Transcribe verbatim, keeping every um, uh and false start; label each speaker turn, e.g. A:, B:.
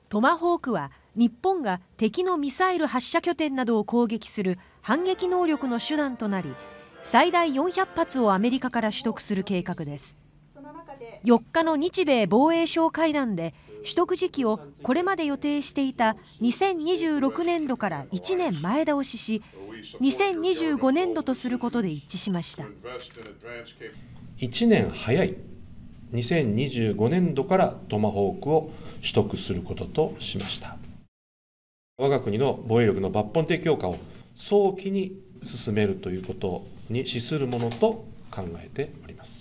A: トマホークは日本が敵のミサイル発射拠点などを攻撃する反撃能力の手段となり、最大よんひゃくはつをアメリカから取得する計画です。よっかの日米防衛相会談で取得時期をこれまで予定していたにせんにじゅうろくねんどからいちねんまえ倒しし、にせんにじゅうごねんどとすることで一致しました。
B: いちねん早いにせんにじゅうごねんどからトマホークを取得することとしました。我が国の防衛力の抜本的強化を早期に進めるということに資するものと考えております。